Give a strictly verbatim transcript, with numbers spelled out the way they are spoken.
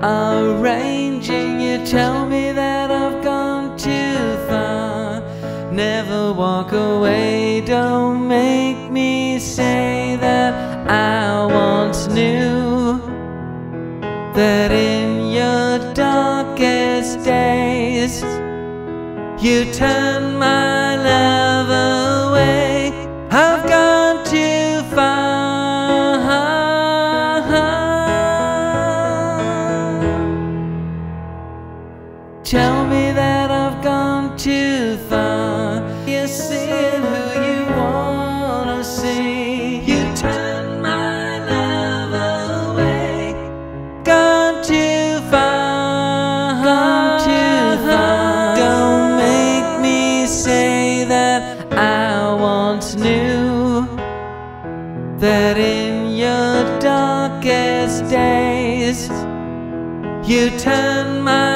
arranging. You tell me that I've gone too far. Never walk away, don't make me say that I once knew that in your darkest days you turned my love away. I've gone too far. Tell me that I've gone too far. You're seeing who you wanna see. You turn my love away. Gone too far. Gone too far. Don't make me say that I once knew that in your darkest days you turned my